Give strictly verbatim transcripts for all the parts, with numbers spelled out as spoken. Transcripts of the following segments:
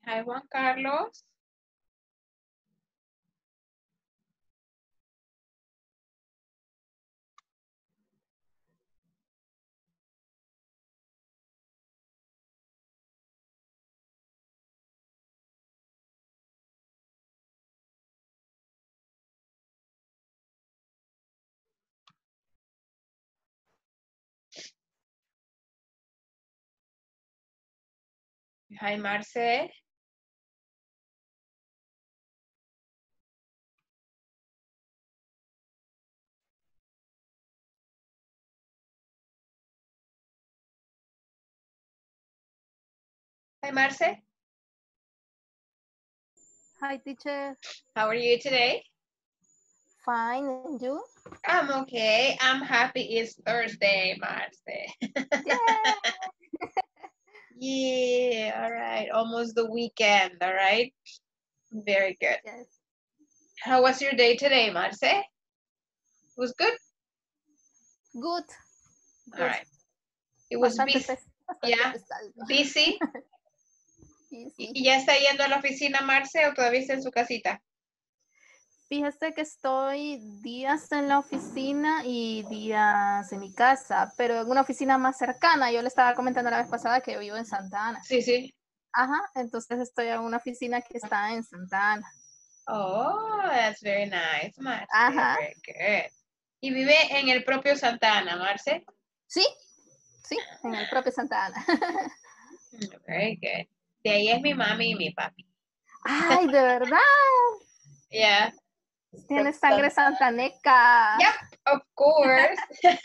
Hi, Juan Carlos. Hi, Marce. Hi, Marce. Hi, teacher. How are you today? Fine, and you? I'm okay. I'm happy it's Thursday, Marce. Yeah. Yeah, all right. Almost the weekend, all right? Very good. Yes. How was your day today, Marce? It was good? Good. All Good. right. It was Bastante, busy. pes bastante Yeah, pesado. busy. Sí, ¿Y sí. y ya está yendo a la oficina, Marce, o todavía está en su casita? Fíjese que estoy días en la oficina y días en mi casa, pero en una oficina más cercana. Yo le estaba comentando la vez pasada que yo vivo en Santa Ana. Sí, sí. Ajá, entonces estoy en una oficina que está en Santa Ana. Oh, that's very nice, Marce. Ajá. Very good. ¿Y vive en el propio Santa Ana, Marce? Sí, sí, en el propio Santa Ana. Very good. De ahí es mi mami y mi papi. Ay, ¿de verdad? Yeah. Tiene sangre santaneca. Yep, of course.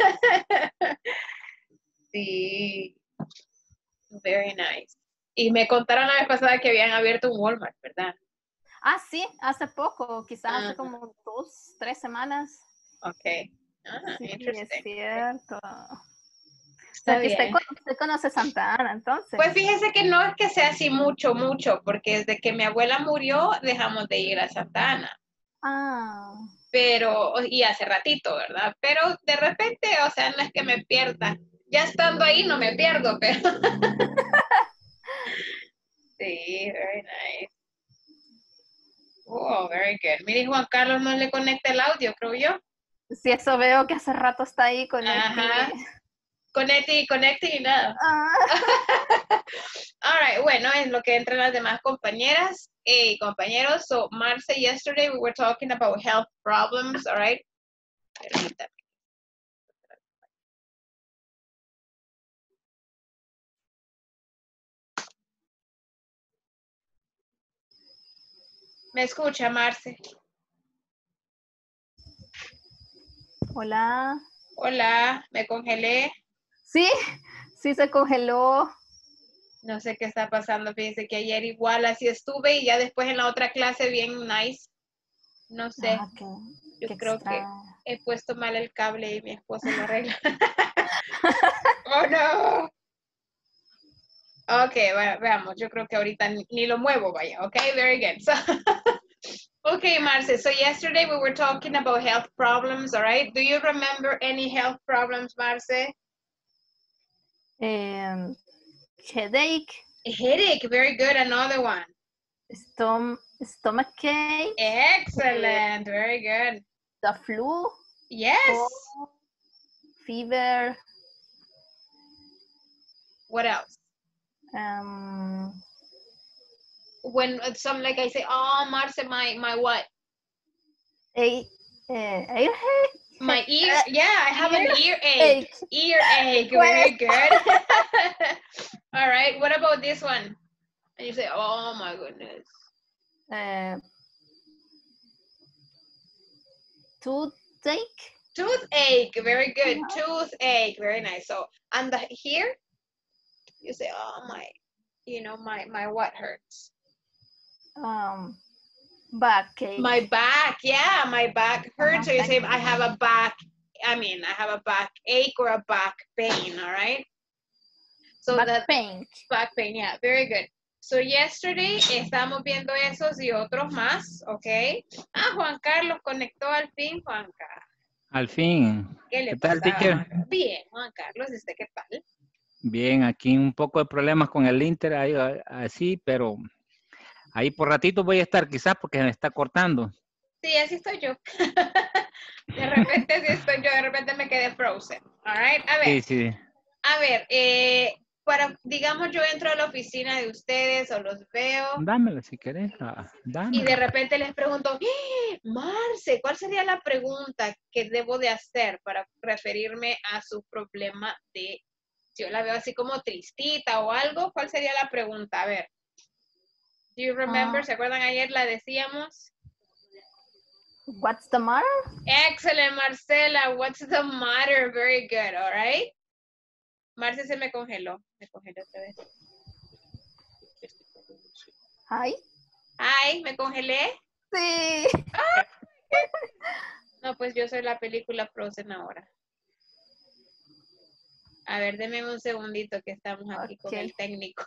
Sí. Very nice. Y me contaron la vez pasada que habían abierto un Walmart, ¿verdad? Ah, sí, hace poco, quizás Ajá. hace como dos, tres semanas. Ok. Ah, Sí, es interesting. cierto. O Está sea, que usted, bien. usted conoce Santa Ana, entonces. Pues fíjese que no es que sea así mucho, mucho, porque desde que mi abuela murió dejamos de ir a Santa Ana. Ah. Pero, y hace ratito, ¿verdad? Pero de repente, o sea, no es que me pierda. Ya estando ahí no me pierdo, pero... Sí, very nice. Oh, very good. Mire, Juan Carlos no le conecta el audio, creo yo. Sí, eso veo que hace rato está ahí con Ajá. Eti. Conecte, conecte y nada. Ah. All right, bueno, es lo que entran las demás compañeras y compañeros. So, Marce, yesterday we were talking about health problems, all right? Permítame. ¿Me escucha, Marce? Hola. Hola, me congelé. Sí, sí se congeló. No sé qué está pasando. Fíjense que ayer igual así estuve y ya después en la otra clase bien nice. No sé. Ah, qué, Yo qué creo que extraño. he puesto mal el cable y mi esposo lo arregla. Oh no. Ok, bueno, veamos. Yo creo que ahorita ni, ni lo muevo, vaya. Ok, very good. So, okay, Marce. So yesterday we were talking about health problems, all right? Do you remember any health problems, Marce? Um, headache. A headache, very good. Another one. Stom stomach ache. Excellent, very good. The flu. Yes. Cold, fever. What else? Um, When some like I say, oh, Marce, my my what? a, uh, airhead. My ear, yeah, I have an ear ache. Ache. Ear ache, very good. All right, what about this one? And you say, oh my goodness. Uh, toothache. Toothache, very good. Toothache, very nice. So, and the, here, you say, oh my, you know, my, my what hurts? Um, backache. My back, yeah, my back hurts. Uh-huh, So you say, back- I have a back, I mean, I have a back ache or a back pain, all right? So back that, pain. back pain, yeah, very good. So yesterday estamos viendo esos y otros más, ¿ok? Ah, Juan Carlos conectó al fin, Juan Carlos. Al fin. ¿Qué le ¿Qué tal, pasaba, teacher? Juan Carlos? Bien, Juan Carlos, ¿usted qué tal? Bien, aquí un poco de problemas con el Inter, ahí, así, pero Ahí por ratito voy a estar, quizás porque me está cortando. Sí, así estoy yo. De repente así estoy yo, de repente me quedé frozen. All right, a ver. Sí, sí. A ver, eh, para, digamos, yo entro a la oficina de ustedes o los veo Dámela si querés. Ah, y de dámela. repente les pregunto, ¡Eh, Marce, ¿cuál sería la pregunta que debo de hacer para referirme a su problema de, si yo la veo así como tristita o algo, ¿cuál sería la pregunta? A ver. Do you remember? Ah. ¿Se acuerdan ayer la decíamos? What's the matter? Excellent, Marcela. What's the matter? Very good, all right. Marce se me congeló. Me congeló otra vez. Hi. Ay, me congelé. Sí. No, pues yo soy la película Frozen ahora. A ver, denme un segundito que estamos aquí con Okay. el técnico.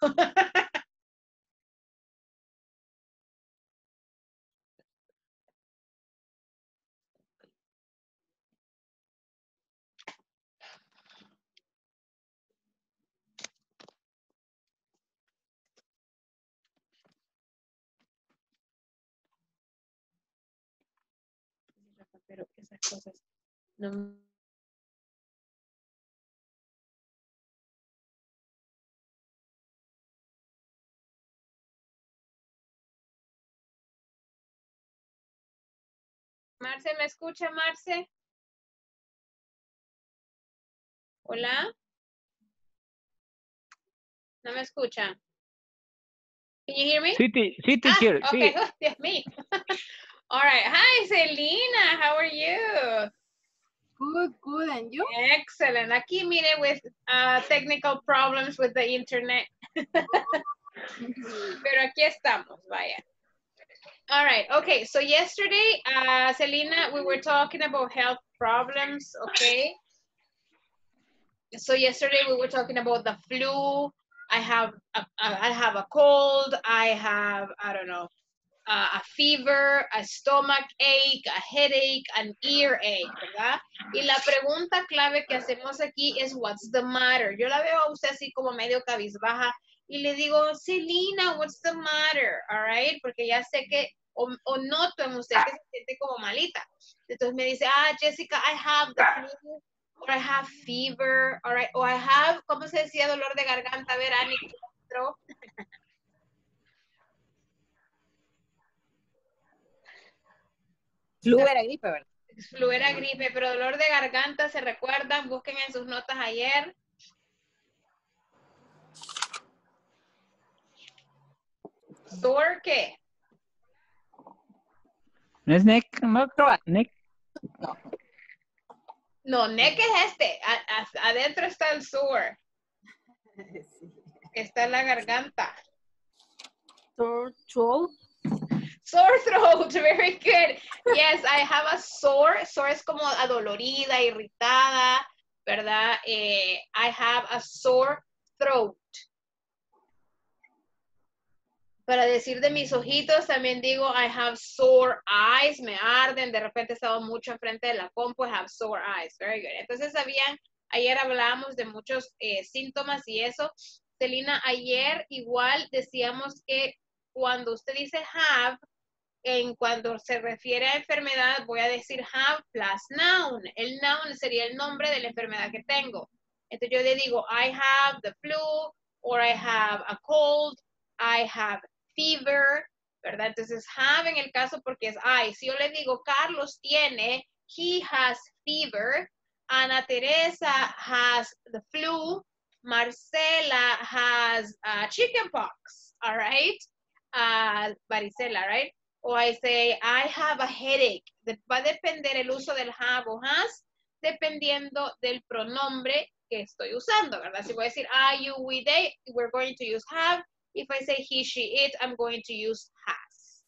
Pero esas cosas no. Marce, ¿me escucha, Marce? Hola. ¿No me escucha? Can you hear me? Sí, ti- sí, Ah, teacher, okay. sí. Oh, Dios mío. All right. Hi, Selena. How are you? Good, good. And you? Excellent. Aquí, mire, with uh, technical problems with the internet. Pero aquí estamos, vaya. All right. Okay. So yesterday, uh, Selena, we were talking about health problems. Okay. So yesterday we were talking about the flu. I have a, I have a cold. I have, I don't know, uh, a fever, a stomach ache, a headache, an earache, ¿verdad? Y la pregunta clave que hacemos aquí es what's the matter. Yo la veo a usted así como medio cabizbaja y le digo, Selena, what's the matter? All right, porque ya sé que o, o noto en usted que se siente como malita. Entonces me dice, ah, Jessica, I have the flu, or I have fever, all right, or I have, ¿cómo se decía? Dolor de garganta, a ver, Ani, ¿cómo? Flu era gripe, ¿verdad? Flu era gripe, pero dolor de garganta, ¿se recuerdan? Busquen en sus notas ayer. ¿Sore qué? ¿No es neck? No, neck. No. No, neck es este. A, a, adentro está el sore. Sí. Está en la garganta. Sore throat. Sore throat, very good. Yes, I have a sore. Sore es como adolorida, irritada, ¿verdad? Eh, I have a sore throat. Para decir de mis ojitos, también digo, I have sore eyes, me arden, de repente he estado mucho enfrente de la compu, I have sore eyes, very good. Entonces, ¿sabían? Ayer hablábamos de muchos eh, síntomas y eso. Celina, ayer igual decíamos que cuando usted dice have, en cuando se refiere a enfermedad, voy a decir have plus noun. El noun sería el nombre de la enfermedad que tengo. Entonces yo le digo, I have the flu, or I have a cold, I have fever, ¿verdad? Entonces have en el caso porque es I. Si yo le digo, Carlos tiene, he has fever, Ana Teresa has the flu, Marcela has uh, chickenpox, all right? Uh, varicela, right? O I say, I have a headache. Va a depender el uso del have o has, dependiendo del pronombre que estoy usando, ¿verdad? Si voy a decir, I, you, we, they, we're going to use have. If I say he, she, it, I'm going to use has.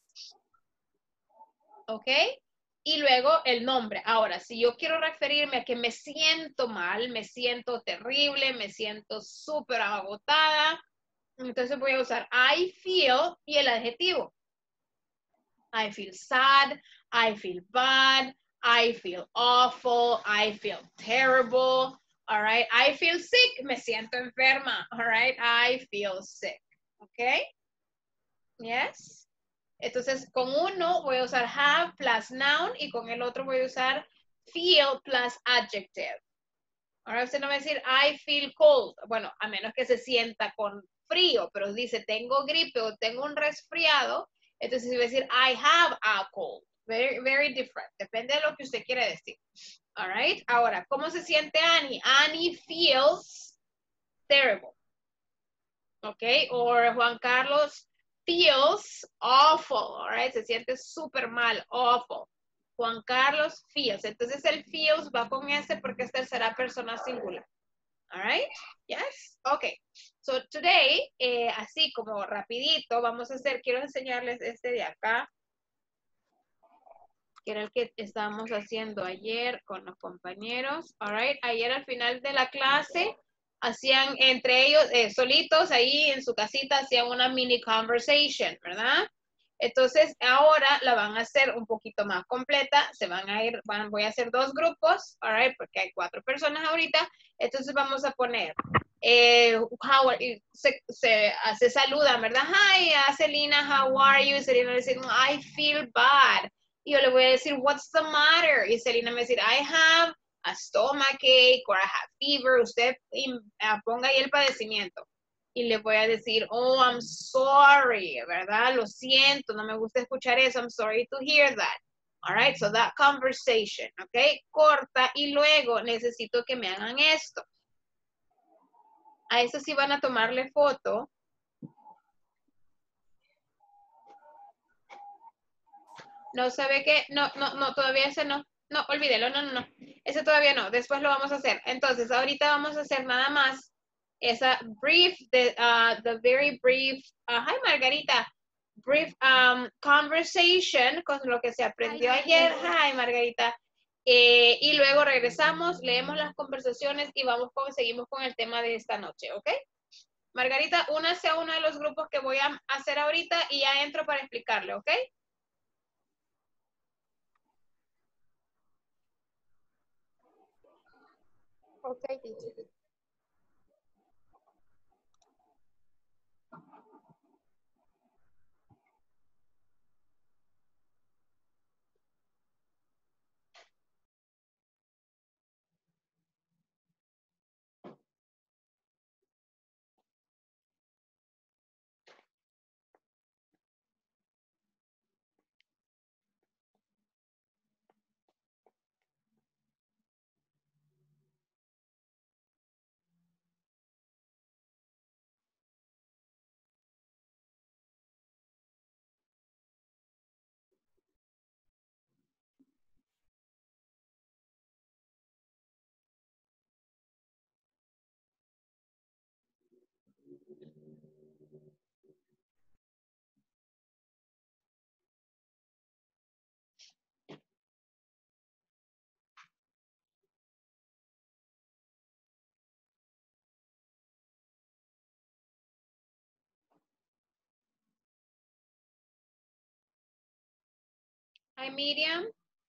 ¿Ok? Y luego el nombre. Ahora, si yo quiero referirme a que me siento mal, me siento terrible, me siento súper agotada, entonces voy a usar I feel y el adjetivo. I feel sad, I feel bad, I feel awful, I feel terrible, all right? I feel sick, me siento enferma, all right? I feel sick, okay? Yes? Entonces, con uno voy a usar have plus noun y con el otro voy a usar feel plus adjective. Ahora usted no va a decir, I feel cold. Bueno, a menos que se sienta con frío, pero dice, tengo gripe o tengo un resfriado, entonces va a decir, I have a cold. Very, very different. Depende de lo que usted quiere decir. All right. Ahora, ¿cómo se siente Annie? Annie feels terrible. Ok. O Juan Carlos feels awful. All right. Se siente súper mal. Awful. Juan Carlos feels. Entonces el feels va con ese porque es tercera persona singular. All right. Yes. Okay. So today, eh, así como rapidito, vamos a hacer, quiero enseñarles este de acá, que era el que estábamos haciendo ayer con los compañeros. All right. Ayer al final de la clase, hacían entre ellos, eh, solitos, ahí en su casita, hacían una mini conversation, ¿verdad? Entonces, ahora la van a hacer un poquito más completa. Se van a ir, van, voy a hacer dos grupos, all right, porque hay cuatro personas ahorita. Entonces, vamos a poner, eh, how, se, se, se saludan, ¿verdad? Hi, uh, Selena, how are you? Selena dice, I feel bad. Y yo le voy a decir, what's the matter? Y Selena me va a decir, I have a stomachache or I have fever. Usted uh, ponga ahí el padecimiento. Y le voy a decir, oh, I'm sorry, ¿verdad? Lo siento, no me gusta escuchar eso. I'm sorry to hear that. All right, so that conversation, ¿ok? Corta y luego necesito que me hagan esto. A eso sí van a tomarle foto. No sabe qué, no, no, no, todavía ese no. No, olvídelo, no, no, no. Ese todavía no, después lo vamos a hacer. Entonces, ahorita vamos a hacer nada más esa brief, the, uh, the very brief, uh, hi Margarita, brief um, conversation con lo que se aprendió hi, ayer. Hi Margarita. Eh, y luego regresamos, leemos las conversaciones y vamos con, seguimos con el tema de esta noche, ¿ok? Margarita, únase a uno de los grupos que voy a hacer ahorita y ya entro para explicarle, ¿ok? Okay, teacher. Hi Miriam.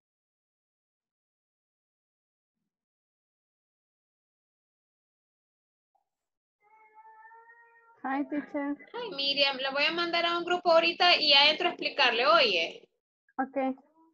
Hi, teacher. Hi Miriam, la voy a mandar a un grupo ahorita y ya entro a explicarle, oye. Okay.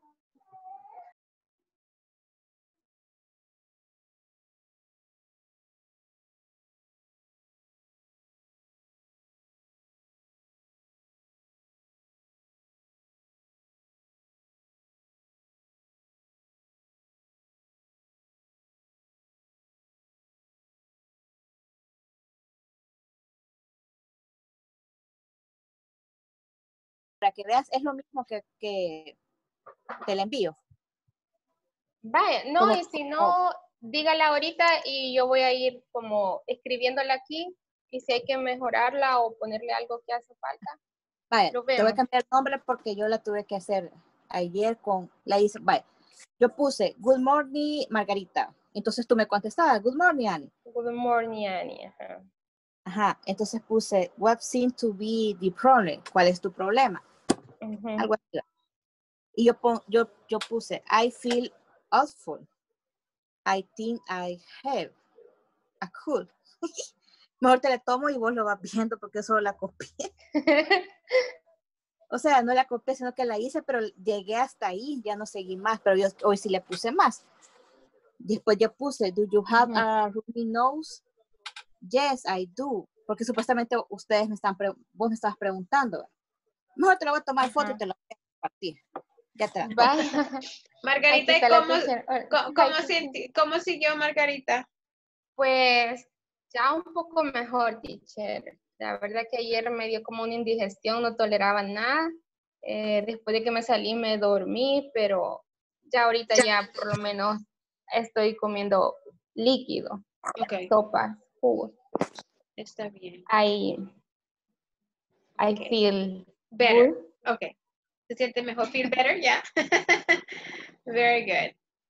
Para que veas, es lo mismo que, que te la envío. Vaya, no, Como- y si no, dígala ahorita y yo voy a ir como escribiéndola aquí y si hay que mejorarla o ponerle algo que hace falta. Vaya, Lo te voy a vemos. cambiar el nombre porque yo la tuve que hacer ayer con, la hice, vaya, yo puse, good morning, Margarita. Entonces tú me contestabas, good morning, Annie. Good morning, Annie. Ajá. Ajá, entonces puse, what seems to be the problem? ¿Cuál es tu problema? Ujú. Algo así. Y yo, pon, yo, yo puse, I feel awful. I think I have a cold. Mejor te la tomo y vos lo vas viendo porque eso la copié. O sea, no la copié, sino que la hice, pero llegué hasta ahí, ya no seguí más, pero yo hoy sí le puse más. Después yo puse, do you have Ujú. a runny nose? Yes, I do. Porque supuestamente ustedes me están, pre- vos me estabas preguntando. Mejor te lo voy a tomar foto y Ajá. te lo voy a compartir. Ya te la tomo. Vaya. Margarita, Aquí ¿y está la cómo, teacher. Ah, cómo, bye, cómo, teacher. sinti- cómo siguió Margarita? Pues ya un poco mejor, teacher. La verdad que ayer me dio como una indigestión, no toleraba nada. Eh, después de que me salí me dormí, pero ya ahorita ya por lo menos estoy comiendo líquido, Ok, sopas, jugos. está bien. I, I Ok. feel Better. good. Ok. ¿Se siente mejor? Feel better? Yeah. Very good.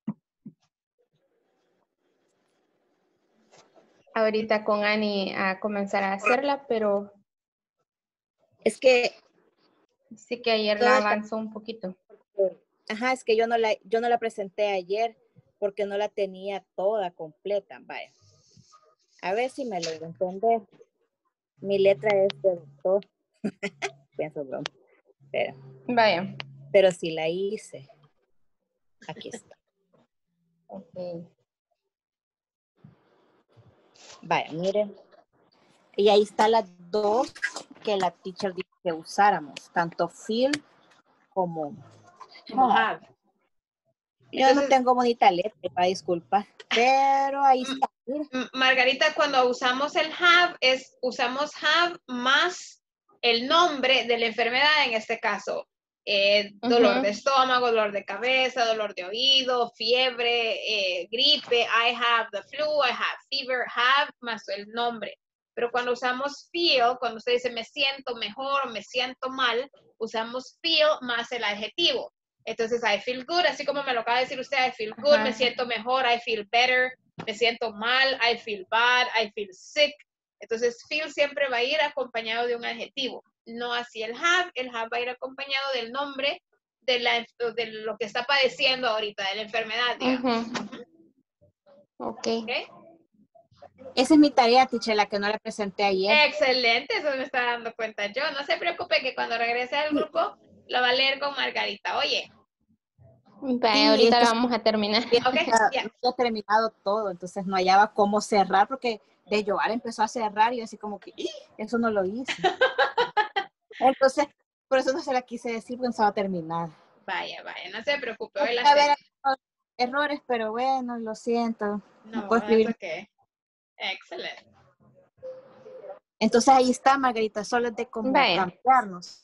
Ahorita con Annie a comenzar a hacerla, pero Es que, sí que ayer todo la está- avanzó un poquito. ajá, es que yo no, la, yo no la presenté ayer porque no la tenía toda completa. Vaya. A ver si me logro entender. Mi letra es de doctor. Pienso broma. Pero, Vaya. pero sí la hice. Aquí está. Okay. Vaya, miren. Y ahí está las dos que la teacher dijo que usáramos, tanto feel como Como have. have. Yo no Entonces, tengo bonita letra, para disculpar, pero ahí está. Miren. M- Margarita, cuando usamos el have, es usamos have más el nombre de la enfermedad, en este caso, eh, dolor de Ujú. estómago, dolor de cabeza, dolor de oído, fiebre, eh, gripe, I have the flu, I have fever, have más el nombre. Pero cuando usamos feel, cuando usted dice me siento mejor o me siento mal, usamos feel más el adjetivo. Entonces, I feel good, así como me lo acaba de decir usted, I feel good, Ajá. me siento mejor, I feel better, me siento mal, I feel bad, I feel sick. Entonces, feel siempre va a ir acompañado de un adjetivo, no así el have. El have va a ir acompañado del nombre de, la, de lo que está padeciendo ahorita, de la enfermedad, digamos. Ujú. Ok. ¿Ok? Esa es mi tarea, teacher, la que no la presenté ayer. Excelente, eso me está dando cuenta yo. No se preocupe que cuando regrese al Sí. grupo lo va a leer con Margarita. Oye, Vaya, Sí, ahorita es que la vamos a terminar. ok, ya ya. no había terminado todo, entonces no hallaba cómo cerrar porque de llorar empezó a cerrar y yo así como que ¡ih! Eso no lo hice. Entonces, por eso no se la quise decir porque no estaba terminada. Vaya, vaya, no se preocupe, hoy la A ver, hacemos. errores, pero bueno, lo siento. No No, puedo es escribir. ok. Excelente. Entonces ahí está, Margarita, solo es de cómo Vaya. cambiarnos.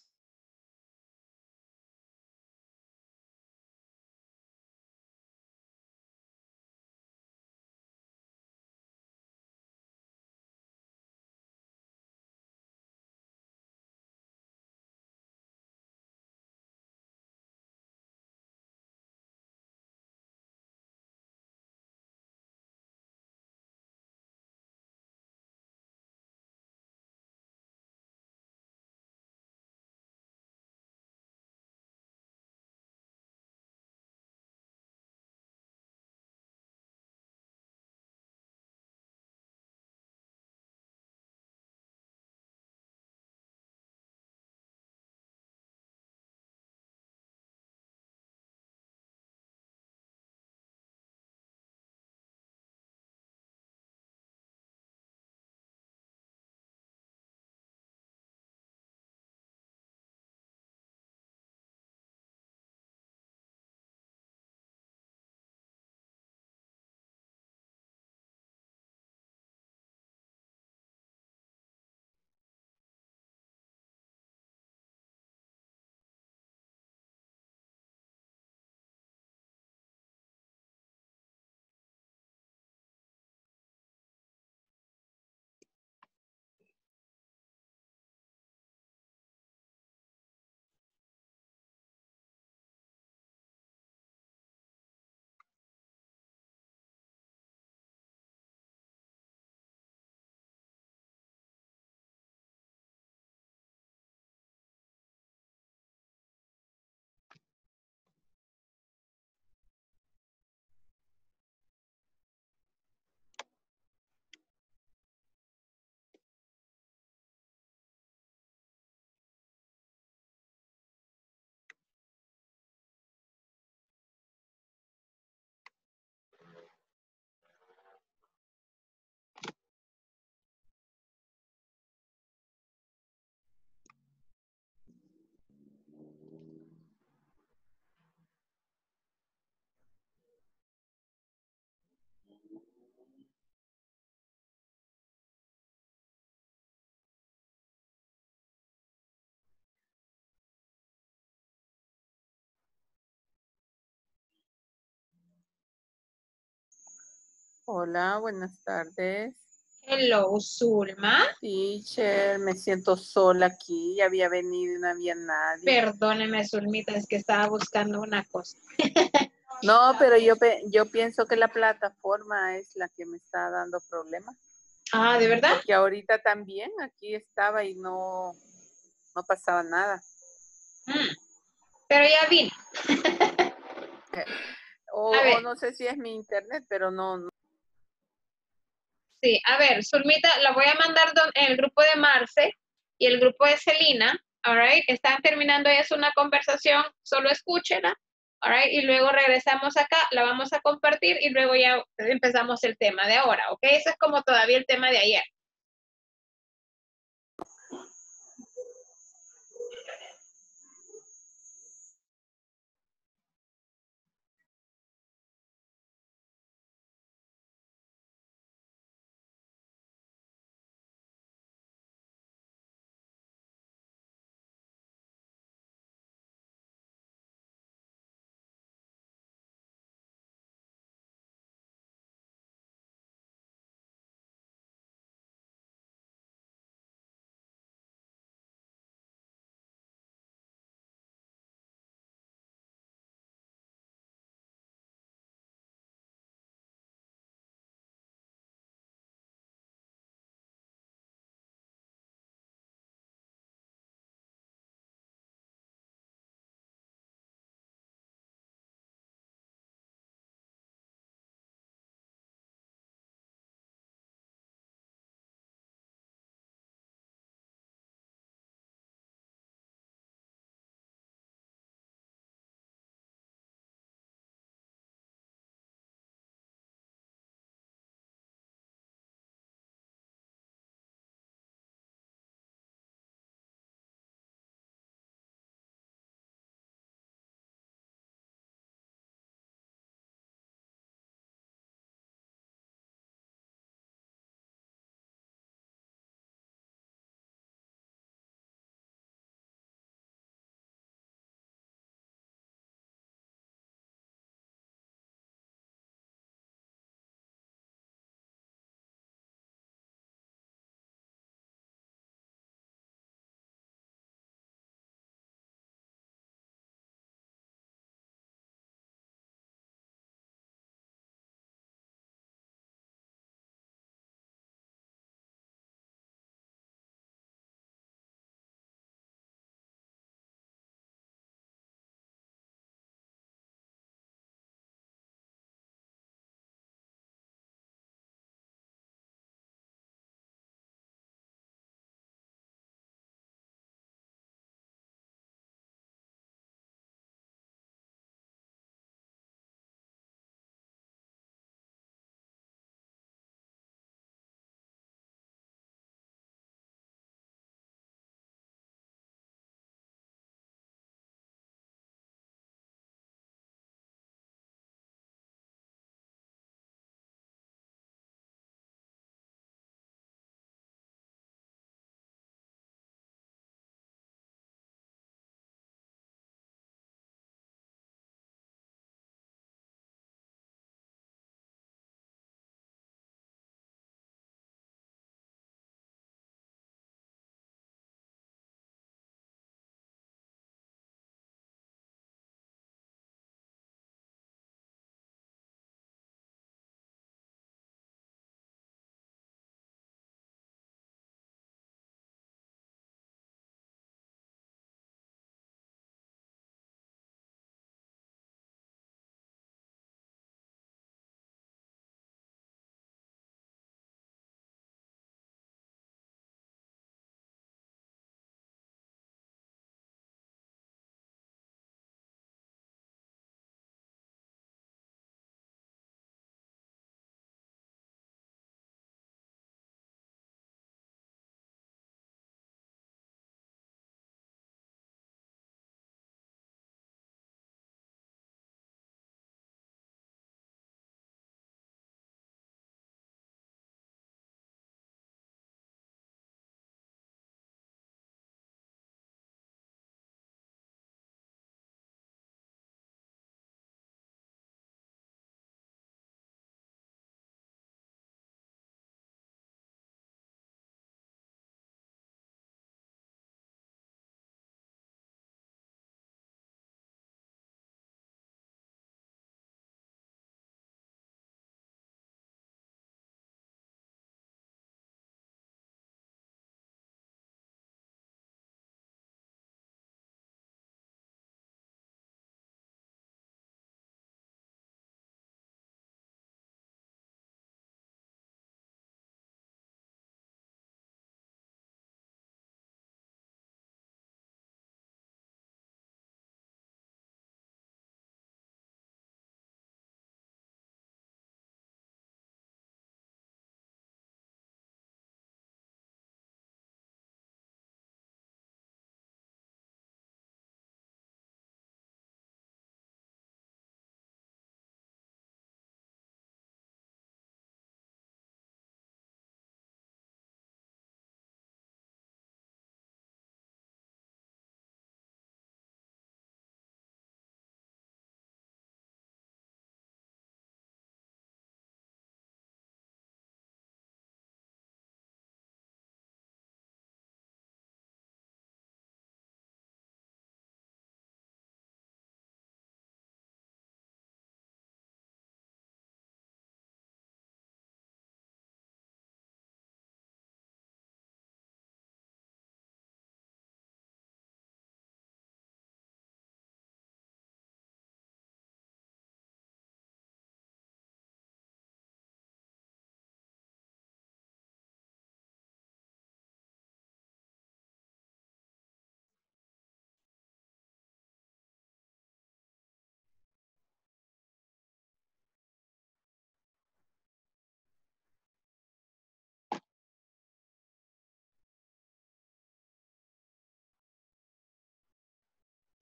Hola, buenas tardes. Hello, Zulma. Teacher, me siento sola aquí. Ya había venido y no había nadie. Perdóneme, Zulmita, es que estaba buscando una cosa. No, pero yo, pe- yo pienso que la plataforma es la que me está dando problemas. Ah, ¿de verdad? Porque ahorita también aquí estaba y no, no pasaba nada. Mm, Pero ya vine. O, A ver. o no sé si es mi internet, pero no, no. Sí, a ver, Zulmita, la voy a mandar don- en el grupo de Marce y el grupo de Celina, all right? Están terminando ya una conversación, solo escúchenla, all right? Y luego regresamos acá, la vamos a compartir y luego ya empezamos el tema de ahora, ¿ok? Eso es como todavía el tema de ayer.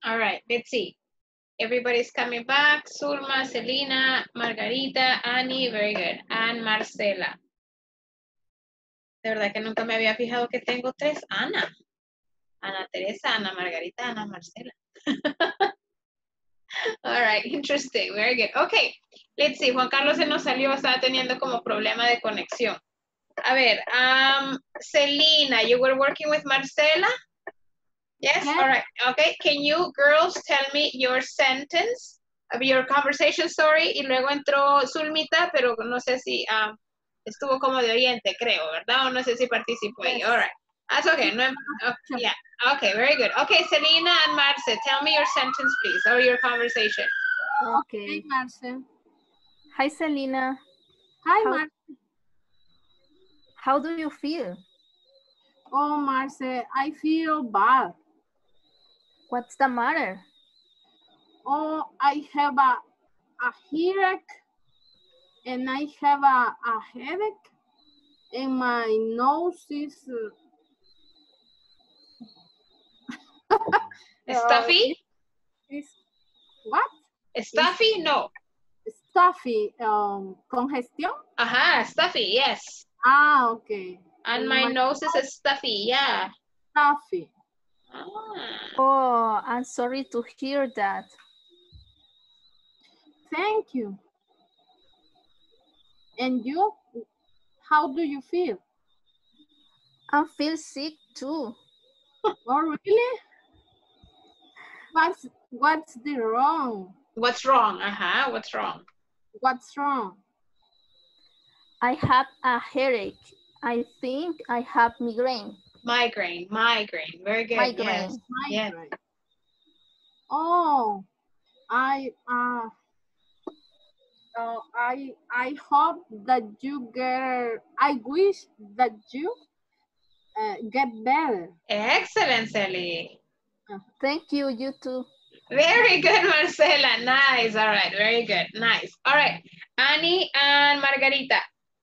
All right, let's see. Everybody's coming back. Zulma, Selena, Margarita, Annie, very good. And Marcela. De verdad que nunca me había fijado que tengo tres Ana. Ana Teresa, Ana Margarita, Ana Marcela. All right, interesting, very good. Okay, let's see. Juan Carlos se nos salió, estaba teniendo como problema de conexión. A ver, um, Selena, you were working with Marcela? Yes, Yes. all right. Okay, can you girls tell me your sentence, of your conversation story? Y luego entró Zulmita, pero no sé si um, estuvo como de oyente, creo, ¿verdad? O no sé si participó ahí. Yes. All right. That's okay. No, okay, yeah. Okay, very good. Okay, Selena and Marce, tell me your sentence, please, or your conversation. Okay. Marce. Hi, Selena. Hi, How- Marce. How do you feel? Oh, Marce, I feel bad. What's the matter? Oh, I have a, a headache, and I have a, a headache, and my nose is uh, Stuffy? is what? Stuffy? No. Stuffy, um, congestion. Aha, stuffy, yes. Ah, okay. And my nose is stuffy, yeah. Stuffy. Ah. Oh, I'm sorry to hear that. Thank you. And you? How do you feel? I feel sick too. Oh, really? What's what's the wrong? What's wrong? Uh-huh, what's wrong? What's wrong? I have a headache. I think I have migraine. Migraine, migraine. Very good, Migraine. yes. Yeah. Migraine. Oh, I uh, uh, I I hope that you get. I wish that you uh, get better. Excellent, Sally. Thank you, you too. Very good, Marcela. Nice. All right, very good. Nice. All right. Annie and Margarita.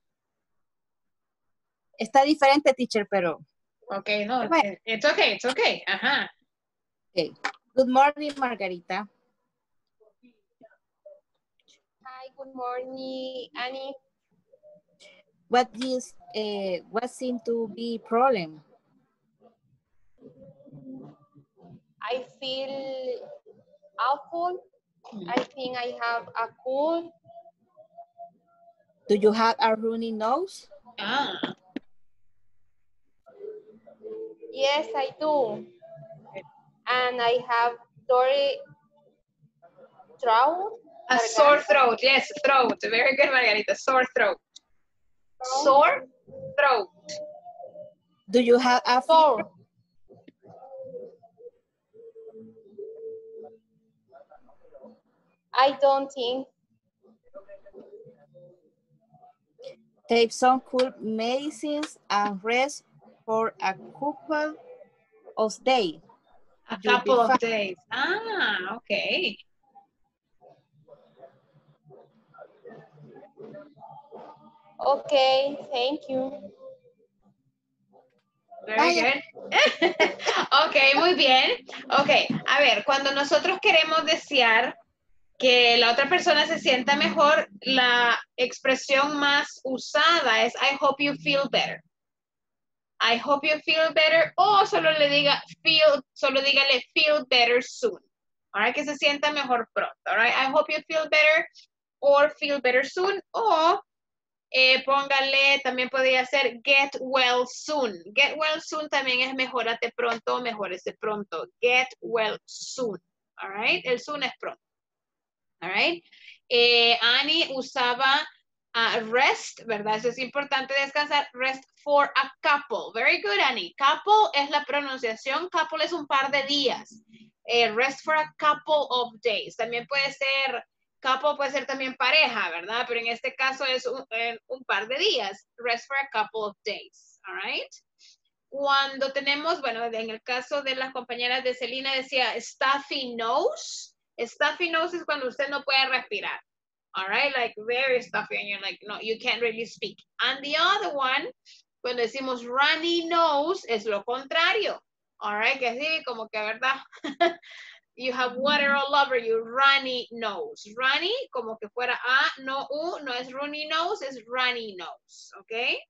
Está diferente, teacher, pero. Okay, no, Bueno. it's okay, it's okay. Ajá. Okay. Good morning, Margarita. Hi, good morning, Annie. What is uh, what seemed to be problem? I feel awful. I think I have a cold. Do you have a runny nose? Ah, Yes, I do. And I have sore throat. a sore throat. Yes, throat. Very good, Margarita. Sore throat. Sore throat. Do you have a fever? Sore. I don't think. Take some cool medicines and rest for a couple of days. A You'll be couple of fine. days. Ah, okay. Okay, thank you. Very good. Ok, muy bien. Ok, a ver, cuando nosotros queremos desear que la otra persona se sienta mejor, la expresión más usada es I hope you feel better. I hope you feel better, o solo le diga feel, solo dígale feel better soon. All right, que se sienta mejor pronto. All right, I hope you feel better or feel better soon, o eh, póngale, también podría ser get well soon. Get well soon también es mejórate pronto o mejórese pronto. Get well soon. All right, el soon es pronto. All right. Eh, Annie usaba uh, rest, ¿verdad? Eso es importante, descansar. Rest for a couple. Very good, Annie. Couple es la pronunciación. Couple es un par de días. Eh, rest for a couple of days. También puede ser, couple puede ser también pareja, ¿verdad? Pero en este caso es un, eh, un par de días. Rest for a couple of days. All right. Cuando tenemos, bueno, en el caso de las compañeras de Celina decía stuffy nose. Stuffy nose es cuando usted no puede respirar. All right, like very stuffy and you're like, no, you can't really speak. And the other one, cuando decimos runny nose, es lo contrario. All right, que así como que, ¿verdad? You have water all over you, runny nose. Runny, como que fuera A, no U, no es runny nose, es runny nose, okay?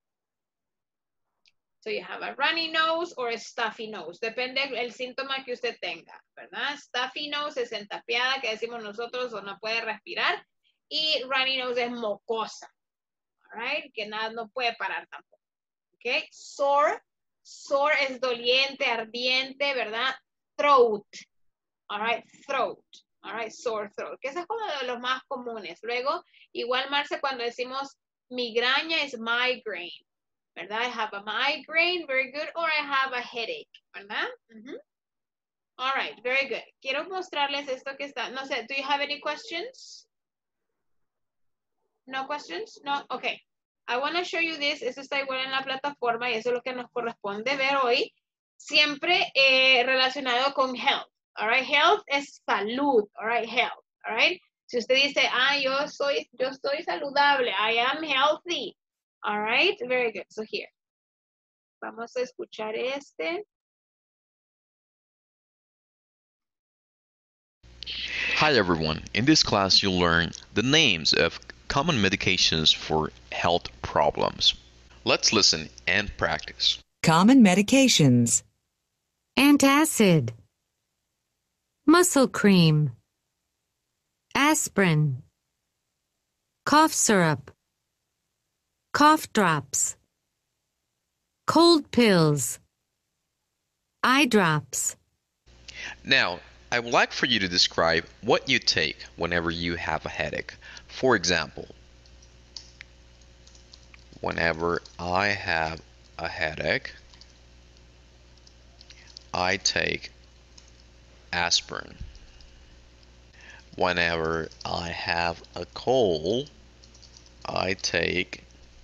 So you have a runny nose or a stuffy nose. Depende el síntoma que usted tenga, ¿verdad? Stuffy nose es entapiada, que decimos nosotros, o no puede respirar. Y runny nose es mocosa, all right? Que nada, no puede parar tampoco, okay? Sore, sore es doliente, ardiente, ¿verdad? Throat. All right, throat, all right, sore throat, que ese es como de los más comunes. Luego, igual, Marce, cuando decimos migraña es migraine, ¿verdad? I have a migraine, very good, or I have a headache, ¿verdad? Uh-huh. All right, very good. Quiero mostrarles esto que está, no sé, do you have any questions? No questions? No, okay. I want to show you this, eso está igual en la plataforma y eso es lo que nos corresponde ver hoy, siempre eh, relacionado con health. All right, health es salud, all right, health, all right. Si usted dice, ah, yo soy, yo estoy saludable, I am healthy, all right, very good. So here, vamos a escuchar este. Hi everyone, in this class you'll learn the names of common medications for health problems. Let's listen and practice. Common medications. Antacid, muscle cream, aspirin, cough syrup, cough drops, cold pills, eye drops. Now, I would like for you to describe what you take whenever you have a headache. For example, whenever I have a headache, I take aspirin. Whenever I have a cold, I take.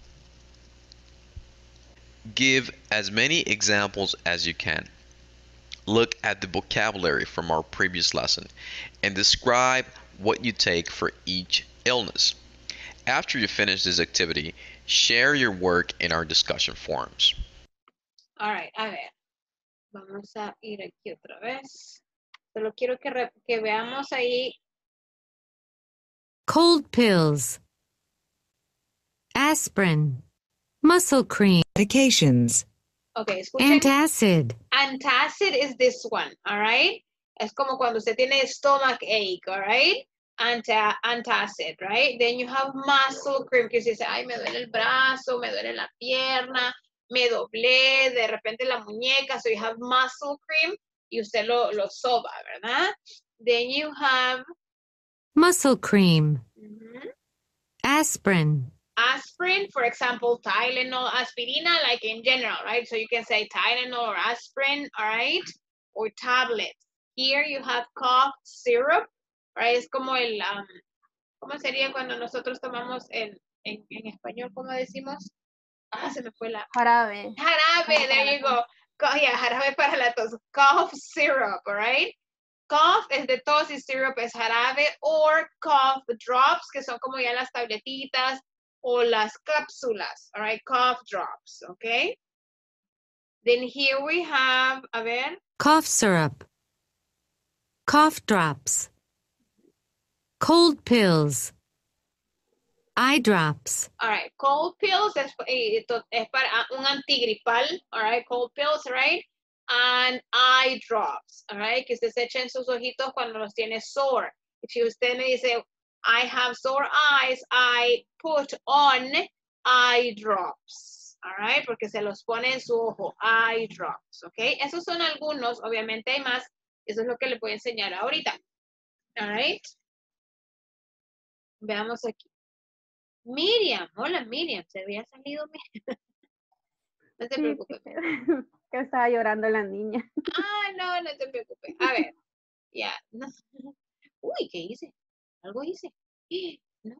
Give as many examples as you can. Look at the vocabulary from our previous lesson and describe what you take for each illness. After you finish this activity, share your work in our discussion forums. All right, a ver. Vamos a ir aquí otra vez. Solo quiero que, re que veamos ahí. Cold pills, aspirin, muscle cream, Medications. Okay, escuchen. antacid, Antacid is this one, all right? Es como cuando usted tiene stomach ache, all right? Anta antacid, right? Then you have muscle cream, que usted dice, ay, me duele el brazo, me duele la pierna, me doblé, de repente la muñeca, so you have muscle cream, y usted lo, lo soba, ¿verdad? Then you have muscle cream, mm-hmm, aspirin, aspirin, for example, Tylenol, aspirina, like in general, right? So you can say Tylenol or aspirin, all right? Or tablets. Here you have cough syrup, right? Es como el, um, ¿cómo sería cuando nosotros tomamos en, en, en español, cómo decimos? Ah, se me fue la... Jarabe. Jarabe, there you go. Co yeah, jarabe para la tos. Cough syrup, all right? Cough es de tos y syrup es jarabe, or cough drops, que son como ya las tabletitas o las cápsulas, all right? Cough drops, okay? Then here we have, a ver. cough syrup, cough drops, cold pills, eye drops. All right, cold pills es, es para un antigripal, all right? Cold pills, right? And eye drops, all right? Que usted se echa en sus ojitos cuando los tiene sore. Si usted me dice, I have sore eyes, I put on eye drops, all right? Porque se los pone en su ojo, eye drops, okay? Esos son algunos, obviamente hay más. Eso es lo que le voy a enseñar ahorita, all right? Veamos aquí. Miriam, hola Miriam, se había salido Miriam. No te preocupes. Que estaba llorando la niña. Ah, no, no te preocupes. A ver, ya. Yeah. No. Uy, ¿qué hice? Algo hice. No.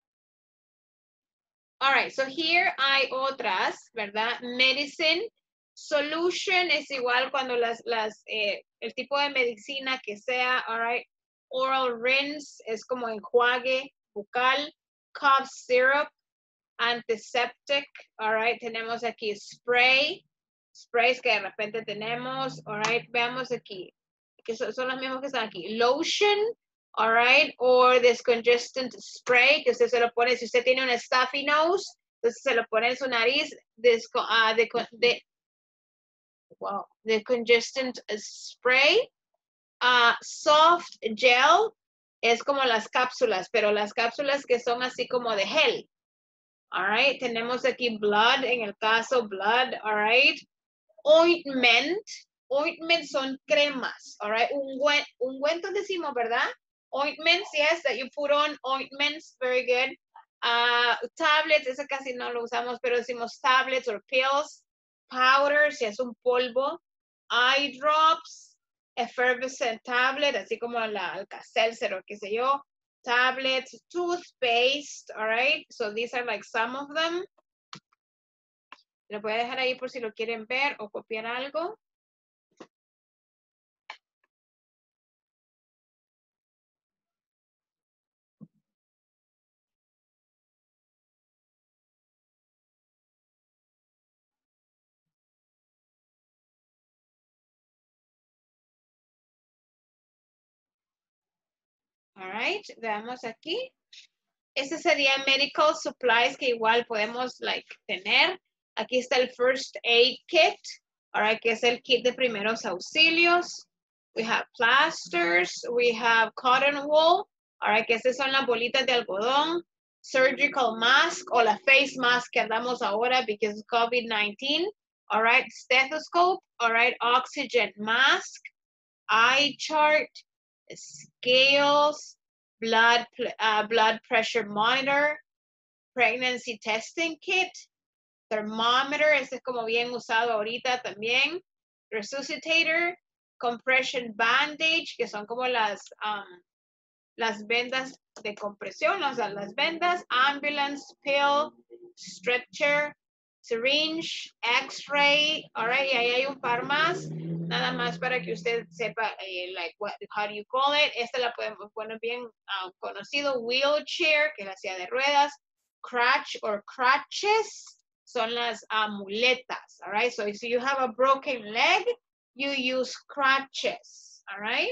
All right, so here hay otras, ¿verdad? Medicine. Solution es igual cuando las, las, eh, el tipo de medicina que sea, all right. Oral rinse es como enjuague bucal. Cough syrup, antiseptic, all right. Tenemos aquí spray, sprays que de repente tenemos, all right. Veamos aquí. que son, son los mismos que están aquí. Lotion, all right, or descongestant spray, que usted se lo pone, si usted tiene una stuffy nose, entonces se lo pone en su nariz, desco, uh, de, de, wow, descongestant spray. Uh, soft gel, es como las cápsulas, pero las cápsulas que son así como de gel. All right, tenemos aquí blood, en el caso blood, all right. Ointment, ointment son cremas, all right. Ungüen, ungüentos decimos, ¿verdad? Ointments, yes, that you put on ointments, very good. Uh, tablets, eso casi no lo usamos, pero decimos tablets or pills. Powder, si es un polvo. Eye drops, effervescent tablet, así como la Alka-Seltzer o qué sé yo. Tablets, toothpaste, all right. So these are like some of them. Lo voy a dejar ahí por si lo quieren ver o copiar algo. All right, veamos aquí. Este sería medical supplies que igual podemos like tener. Aquí está el first aid kit, all right, que es el kit de primeros auxilios. We have plasters, we have cotton wool, all right, que estas son las bolitas de algodón. Surgical mask o la face mask que andamos ahora because of COVID nineteen. All right, stethoscope, all right, oxygen mask, eye chart, scales, blood, uh, blood pressure monitor, pregnancy testing kit, thermometer, este es como bien usado ahorita también, resuscitator, compression bandage, que son como las, um, las vendas de compresión, o sea, las vendas, ambulance, pill, stretcher, syringe, x-ray, all right, y ahí hay un par más, nada más para que usted sepa, eh, like, what, how do you call it, esta la podemos poner bien uh, conocido, wheelchair, que es la silla de ruedas, crutch or crutches, son las uh, muletas, all right, so if you have a broken leg, you use crutches, all right.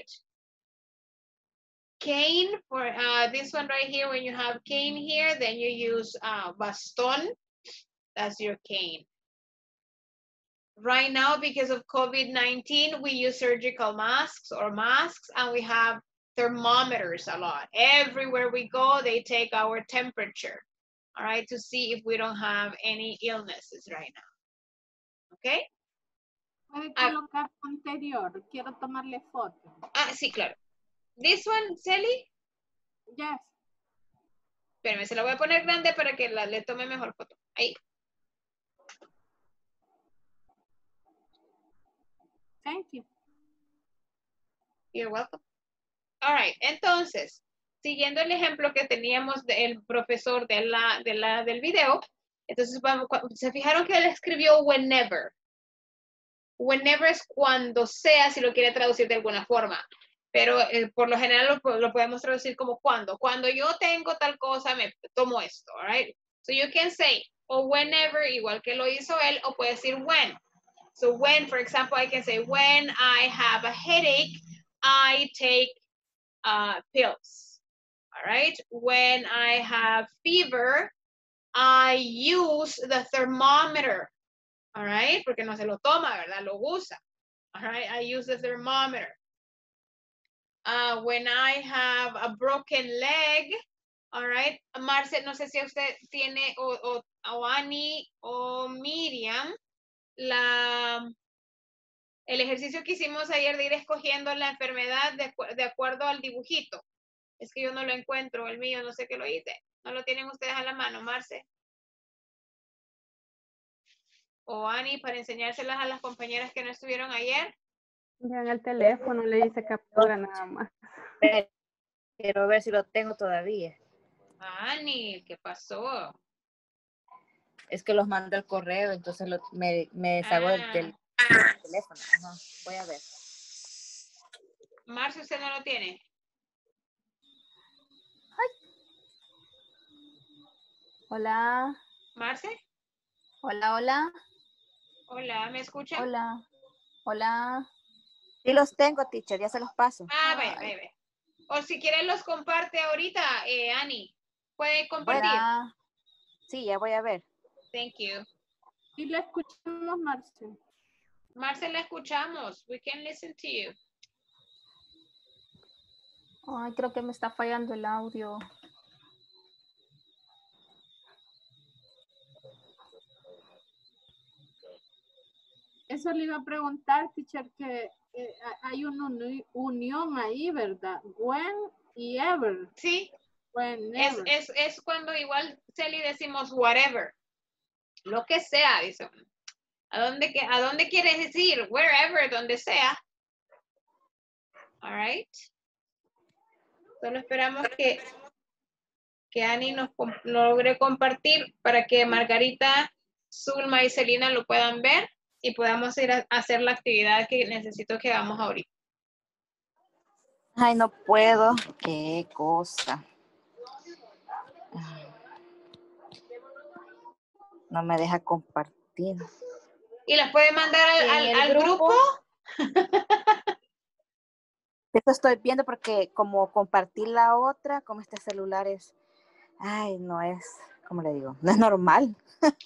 Cane, for uh, this one right here, when you have cane here, then you use uh, baston. That's your cane. Right now, because of COVID nineteen, we use surgical masks or masks, and we have thermometers a lot. Everywhere we go, they take our temperature, all right, to see if we don't have any illnesses right now. Okay? ¿Puede colocar anterior? Quiero tomarle foto. Ah, sí, claro. This one, Sally? Yes. Espérame, se la voy a poner grande para que la, le tome mejor foto. Ahí. Thank you. You're welcome. All right, entonces, siguiendo el ejemplo que teníamos del profesor de la, de la, del video, entonces vamos, se fijaron que él escribió whenever. Whenever es cuando sea, si lo quiere traducir de alguna forma. Pero eh, por lo general lo, lo podemos traducir como cuando. Cuando yo tengo tal cosa, me tomo esto, all right? So you can say, o whenever, igual que lo hizo él, o puede decir when. So when, for example, I can say, when I have a headache, I take uh, pills, all right? When I have fever, I use the thermometer, all right? Porque no se lo toma, ¿verdad? Lo usa, all right? I use the thermometer. Uh, when I have a broken leg, all right, Marce, no sé si usted tiene, o, o, o Annie, o Miriam, la, el ejercicio que hicimos ayer de ir escogiendo la enfermedad de, de acuerdo al dibujito. Es que yo no lo encuentro, el mío, no sé qué lo hice. ¿No lo tienen ustedes a la mano, Marce? O Annie, para enseñárselas a las compañeras que no estuvieron ayer. Ya en el teléfono le hice captura nada más. Quiero ver si lo tengo todavía. Ani, ¿qué pasó? Es que los mandé al correo, entonces lo, me, me deshago ah. del, del, del teléfono. Ajá, voy a ver. Marce, ¿usted no lo tiene? Ay. Hola. ¿Marce? Hola, hola. Hola, ¿me escuchan? Hola. Hola. Sí los tengo, teacher, ya se los paso. Ah, vaya, vaya, vaya. O si quieren los comparte ahorita, eh, Ani. Puede compartir. Ya. Sí, ya voy a ver. Thank you. Y la escuchamos, Marce. Marce, la escuchamos. We can listen to you. Ay, creo que me está fallando el audio. Eso le iba a preguntar, teacher, que eh, hay una uni- unión ahí, ¿verdad? When y ever. Sí. Es, Whenever. es, es cuando igual, Celi, decimos whatever. Lo que sea, dice. ¿A dónde, que- ¿A dónde quieres decir? Wherever, donde sea. All right. Solo esperamos que, que Ani nos com- logre compartir para que Margarita, Zulma y Celina lo puedan ver y podamos ir a, a hacer la actividad que necesito que hagamos ahorita. Ay, no puedo. Qué cosa. No me deja compartir. ¿Y las puede mandar al, al- ¿En el al grupo? grupo? Esto estoy viendo porque como compartir la otra, como este celular es, ay, no es, ¿cómo le digo? No es normal.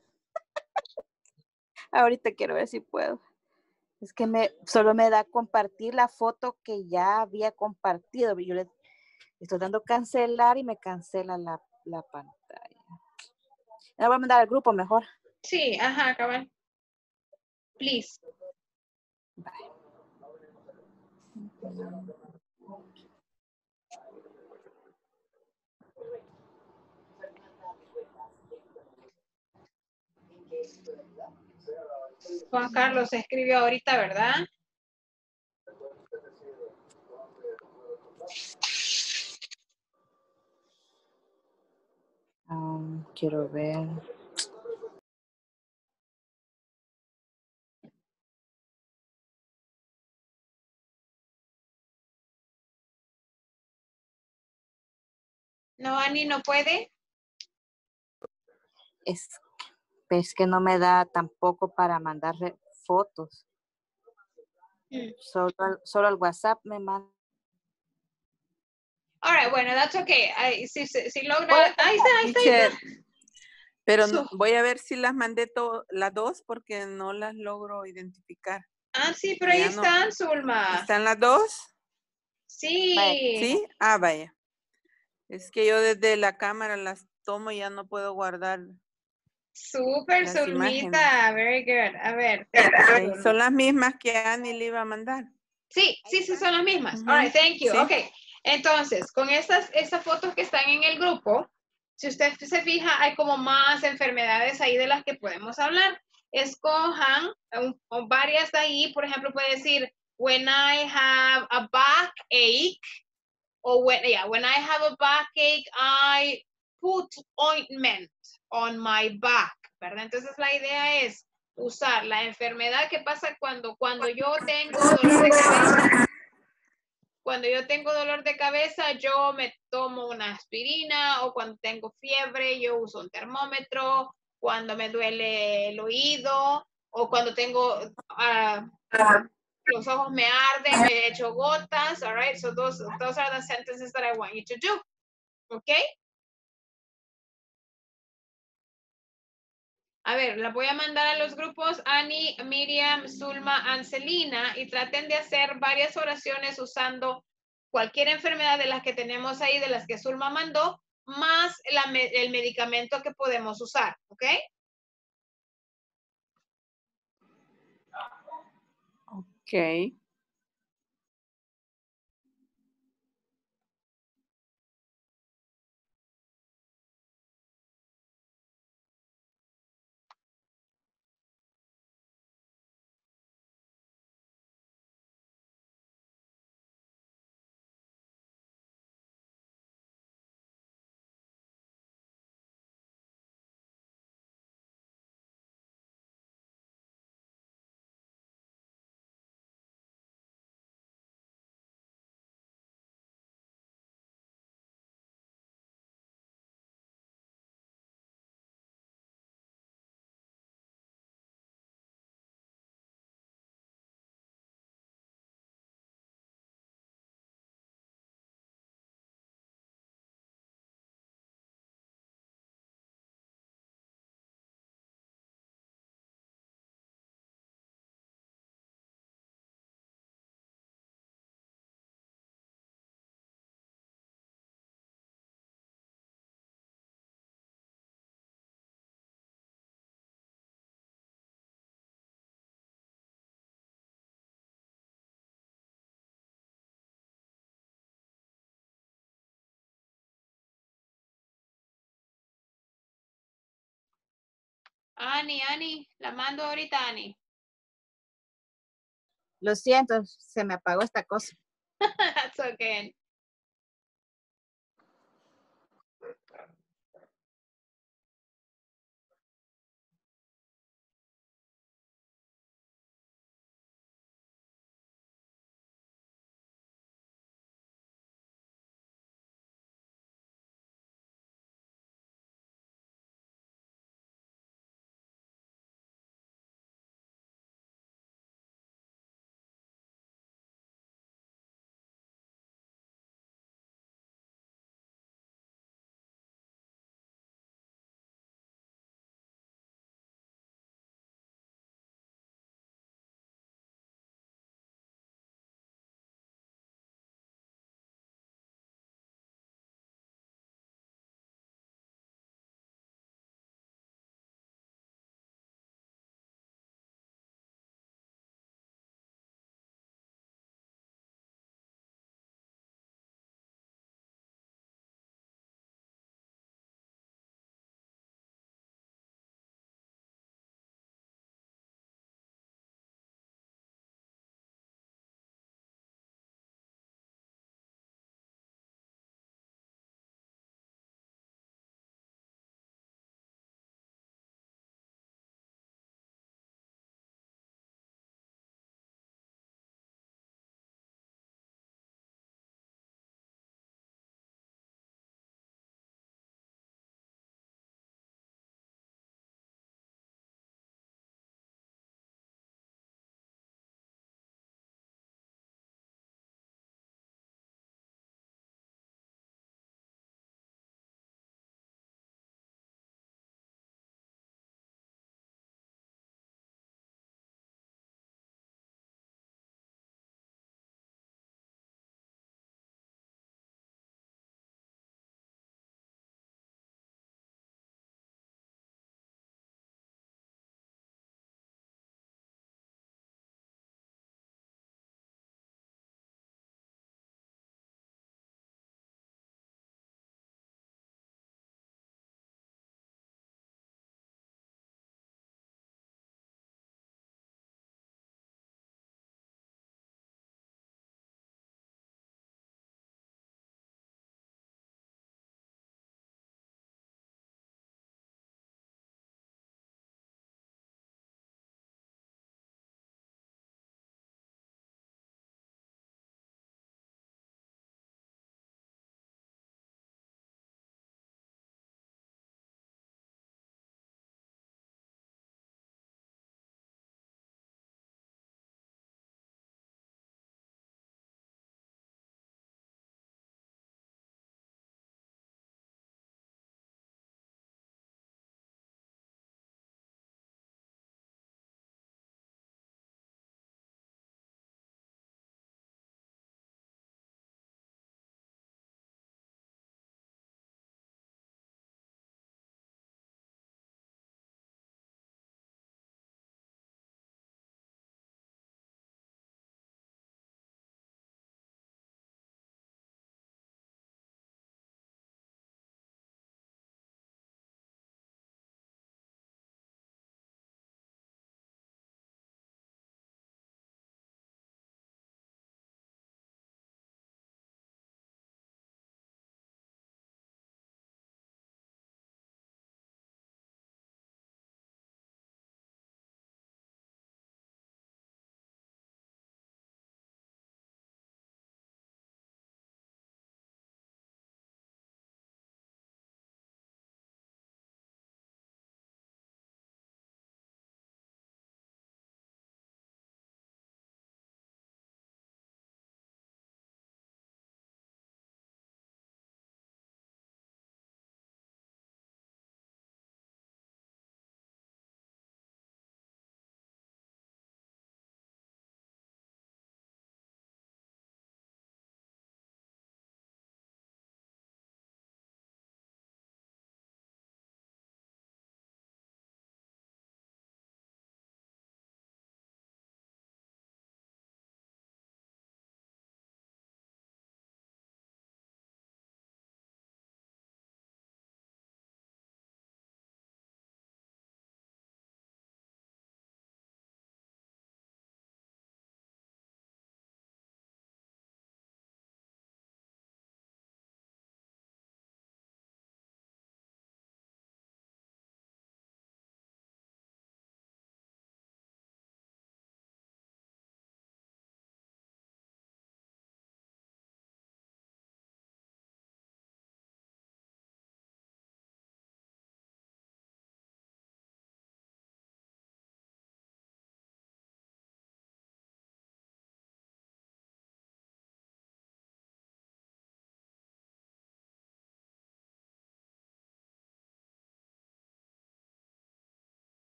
Ahorita quiero ver si puedo. Es que me solo me da compartir la foto que ya había compartido. Yo le estoy dando cancelar y me cancela la, la pantalla. La voy a mandar al grupo mejor. Sí, ajá, cabal. Please. Bye. Juan Carlos escribió ahorita, ¿verdad? Um, quiero ver. No, Ani no puede. Es, es que no me da tampoco para mandar fotos. Mm. Solo, al- solo al WhatsApp me manda. All right, bueno, that's okay. Ay, si, si, si logra. Voy a Ahí está, ahí está, ahí Teacher, está. pero So- no- voy a ver si las mandé to- las dos porque no las logro identificar. Ah, sí, pero ahí Ya no- están, Zulma. ¿Están las dos? Sí. ¿Sí? Ah, vaya. Es que yo desde la cámara las tomo y ya no puedo guardar. Súper, Las Zulmita. Very good. A ver. Ok, son las mismas que Annie le iba a mandar. Sí, sí, sí, son las mismas. Ujú, All right, thank you. sí. Ok, entonces, con estas, estas fotos que están en el grupo, si usted se fija, hay como más enfermedades ahí de las que podemos hablar. Escojan un- o varias de ahí, por ejemplo, puede decir, when I have a backache, o when, yeah, when I have a backache, I put ointment on my back, ¿verdad? Entonces la idea es usar la enfermedad que pasa cuando, cuando yo tengo dolor de cabeza. Cuando yo tengo dolor de cabeza, yo me tomo una aspirina, o cuando tengo fiebre, yo uso un termómetro. Cuando me duele el oído, o cuando tengo ah, los ojos me arden, me echo gotas. All right, so those, those are the sentences that I want you to do. Okay. A ver, la voy a mandar a los grupos Ani, Miriam, Zulma, Ancelina, y traten de hacer varias oraciones usando cualquier enfermedad de las que tenemos ahí, de las que Zulma mandó, más la, el medicamento que podemos usar, ¿ok? Ok. Ani, Ani, la mando ahorita, Ani. Lo siento, se me apagó esta cosa. That's okay.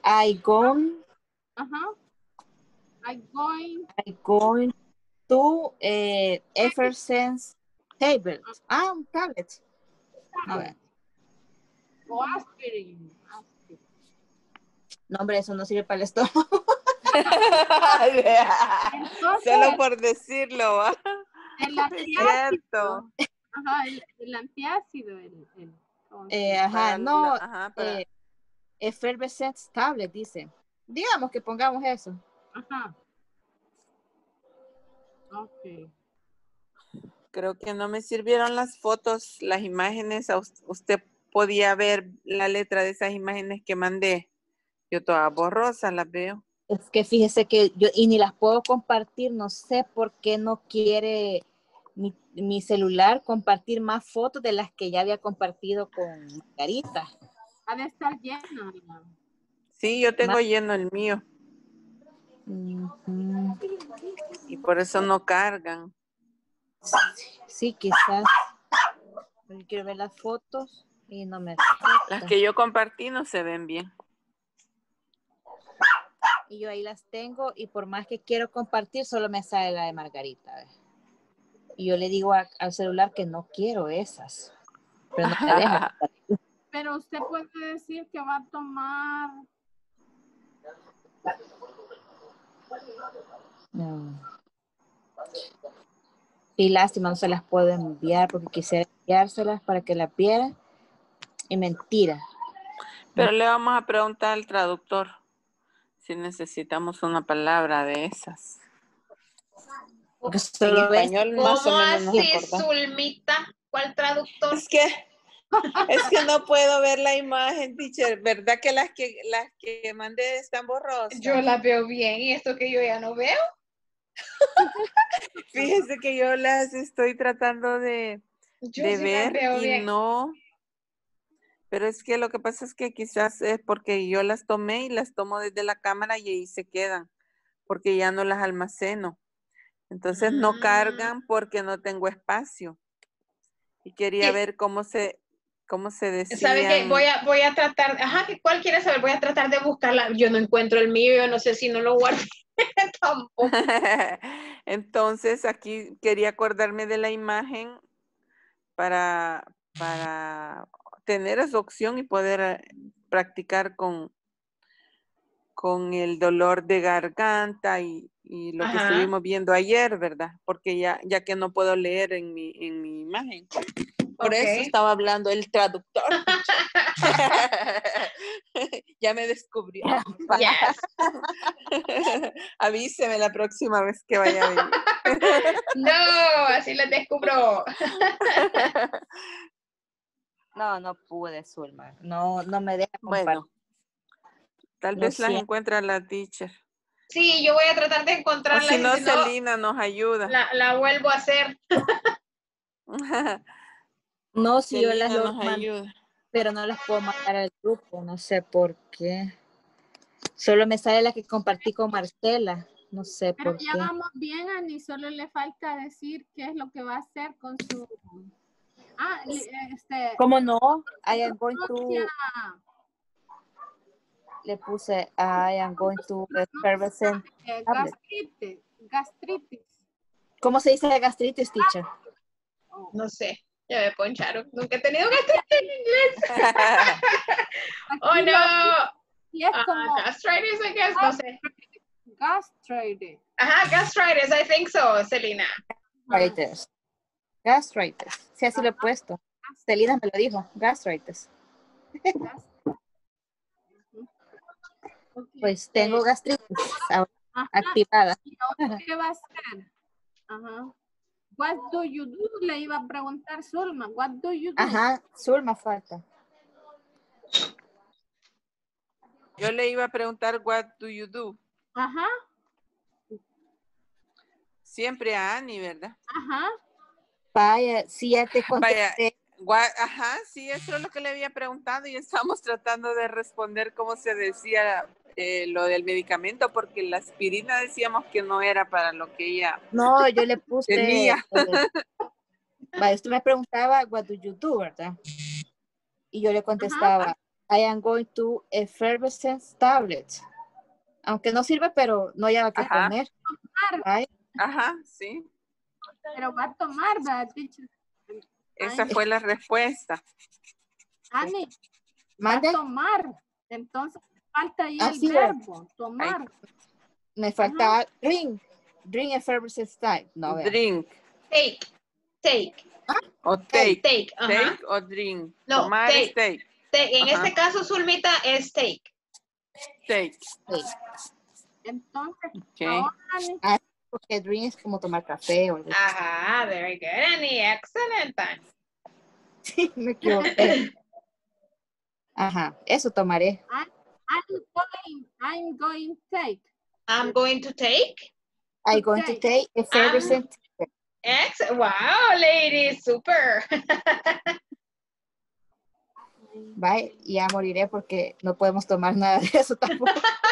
I going, Ajá. I going. I going to eh, Eversense table. Ah, un tablet. A ver. O aspirin. Aspirin. No, hombre, eso no sirve para el estómago. Entonces, Solo por decirlo, ¿va? el Es antiácido. cierto. Ajá, el, el antiácido. El, el, ¿cómo se Eh, llama? ajá, Para no. la- ajá, para- Eh, Effervescent tablet, dice. Digamos que pongamos eso. Ajá. Ok. Creo que no me sirvieron las fotos, las imágenes. A us- Usted podía ver la letra de esas imágenes que mandé. Yo todas borrosas las veo. Es que fíjese que yo, y ni las puedo compartir, no sé por qué no quiere mi, mi celular compartir más fotos de las que ya había compartido con Margarita. Ha de estar lleno. Sí, yo tengo Ma- lleno el mío Ujú. y por eso no cargan. Sí, quizás. Yo quiero ver las fotos y no me Las acepta. que yo compartí no se ven bien. Y yo ahí las tengo y por más que quiero compartir, solo me sale la de Margarita. ¿Ve? Y yo le digo a- al celular que no quiero esas. Pero no me deja. Pero usted puede decir que va a tomar. No. Y lástima, no se las puedo enviar porque quisiera enviárselas para que las viera. Y mentira. Pero le vamos a preguntar al traductor si necesitamos una palabra de esas. Porque En solo es español más o ¿Cómo menos nos así, acordamos. Zulmita? ¿Cuál traductor? Es que, es que no puedo ver la imagen, teacher. ¿Verdad que las que las que mandé están borrosas? Yo la veo bien y esto que yo ya no veo. Fíjese que yo las estoy tratando de, Yo de sí las ver veo y bien. no. Pero es que lo que pasa es que quizás es porque yo las tomé y las tomo desde la cámara y ahí se quedan, porque ya no las almaceno. Entonces no Mm. cargan porque no tengo espacio. Y quería Sí. ver cómo se, cómo se decían. ¿Sabe qué? Voy a, voy a tratar, ajá, ¿qué- ¿cuál quiere saber? Voy a tratar de buscarla. Yo no encuentro el mío, yo no sé si no lo guardé tampoco. Entonces aquí quería acordarme de la imagen para, para tener esa opción y poder eh, practicar con, con el dolor de garganta y, y lo que Ajá. estuvimos viendo ayer, ¿verdad? Porque ya, ya que no puedo leer en mi, en mi imagen. Por Ok. eso estaba hablando el traductor. Ya me descubrió. Yes. Avíseme la próxima vez que vaya a venir. No, así les descubro. No, no pude, Zulma. No, no me deja compartir. Bueno, tal Lo vez las siento. encuentra la teacher. Sí, yo voy a tratar de O encontrarla si y no, si no, Celina nos ayuda. la, la vuelvo a hacer. No, si yo las Celina logro nos mandar, ayuda. pero no las puedo mandar al grupo, no sé por qué. Solo me sale la que compartí con Marcela, no sé Pero por ya qué. vamos bien, Ani. Solo le falta decir qué es lo que va a hacer con su. Ah, li- este. ¿Cómo no? I am going to, Nocia. le puse I am going to effervescent Eh, tablet. gastritis. Gastritis. ¿Cómo se dice gastritis, teacher? Oh. No sé, ya me poncharon. Nunca he tenido gastritis en inglés. Oh, Aquí no. lo- y es Ah, como gastritis, I guess, no sé. gastritis. Ajá, gastritis, I think so, Celina. Gastritis. Gastritis. Sí, así lo he puesto. Celina me lo dijo, gastritis. Pues tengo gastritis ahora Ajá. activada. ¿Y ahora qué va a hacer? Ajá. What do you do? Le iba a preguntar Zulma. What do you do? Ajá, Zulma falta. Yo le iba a preguntar, what do you do? Ajá. Siempre a Ani, ¿verdad? Ajá. Vaya, sí, ya te Vaya, contesté. gua- ajá, sí, eso es lo que le había preguntado y estamos tratando de responder cómo se decía eh, lo del medicamento, porque la aspirina decíamos que no era para lo que ella No, yo le puse. tenía. eh, vaya, usted me preguntaba, what do you do, ¿verdad? Y yo le contestaba, I am going to effervescence tablet. Aunque no sirve, pero no hay que Ajá. comer. Right? Ajá, sí. Pero va a tomar, ¿verdad, teacher? Esa Ay. fue la respuesta. Ani, va ¿Mande? a tomar. Entonces falta ahí el Así es. verbo, tomar. Me falta drink. Drink effervescence type. No, vea. Drink. Take. Take. O take. Take. Ajá. Take o drink. No, Tomar take. es take. Take. En Ajá. este caso, Zulmita, es take. Take. Entonces, Okay. ahora, Ani, Ah, porque drink es como tomar café o algo así. Ajá, very good, Annie. Excellent. Annie. Sí, me equivoqué. Ajá, eso tomaré. I, I'm going, I'm going to take. I'm going to take. I'm going to take effervescent. Ex wow, ladies, super. Bye, ya moriré porque no podemos tomar nada de eso tampoco.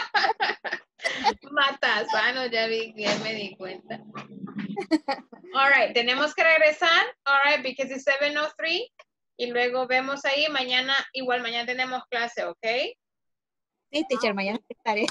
Matas, ah, no, ya vi, ya me di cuenta. All right, tenemos que regresar. All right, because it's seven oh three. Y luego vemos ahí, mañana, igual mañana tenemos clase, ¿ok? Sí, teacher, mañana estaré.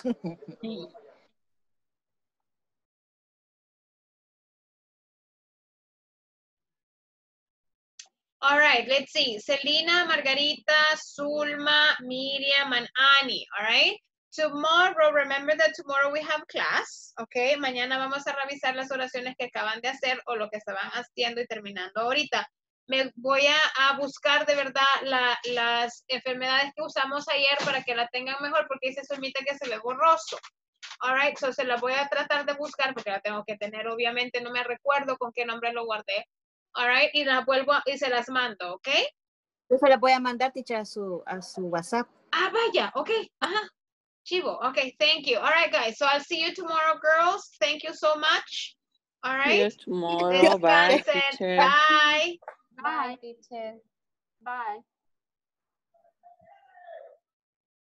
All right, let's see. Selena, Margarita, Zulma, Miriam, and Annie, all right? Tomorrow, remember that tomorrow we have class, okay? Mañana vamos a revisar las oraciones que acaban de hacer o lo que estaban haciendo y terminando ahorita. Me voy a, a buscar de verdad la, las enfermedades que usamos ayer para que la tengan mejor porque dice Zulmita que se ve borroso. All right, so se la voy a tratar de buscar porque la tengo que tener, obviamente no me recuerdo con qué nombre lo guardé. All right, y las vuelvo y se las mando, ¿ok? Yo se las voy a mandar, teacher, a su, a su WhatsApp. Ah, vaya, ok, ajá. Chivo, okay, thank you. All right, guys, so I'll see you tomorrow, girls. Thank you so much. All right. See you tomorrow. Bye, Descansen. teacher. Bye. Bye. Bye, teacher. Bye.